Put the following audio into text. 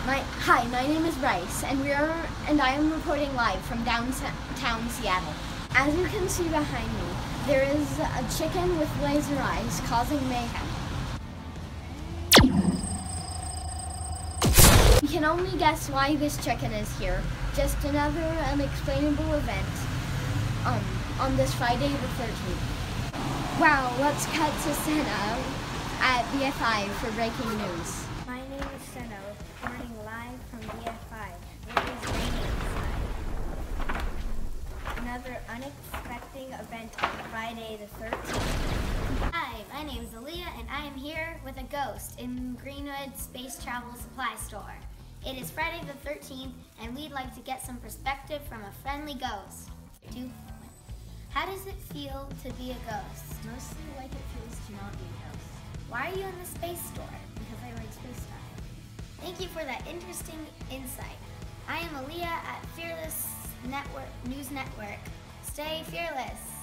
My name is Bryce, and I am reporting live from downtown Seattle. As you can see behind me, there is a chicken with laser eyes causing mayhem. We can only guess why this chicken is here. Just another unexplainable event on this Friday the 13th. Wow, let's cut to Senna at BF5 for breaking news. My name is Senna, reporting live from BF5. It is raining outside. Another unexpected event on Friday the 13th. Hi, my name is Aaliyah, and I am here with a ghost in Greenwood Space Travel Supply Store. It is Friday the 13th, and we'd like to get some perspective from a friendly ghost. How does it feel to be a ghost? Mostly like it feels to not be a ghost. Why are you in the space store? Because I like space stuff. Thank you for that interesting insight. I am Aaliyah at Fearless News Network. Stay fearless.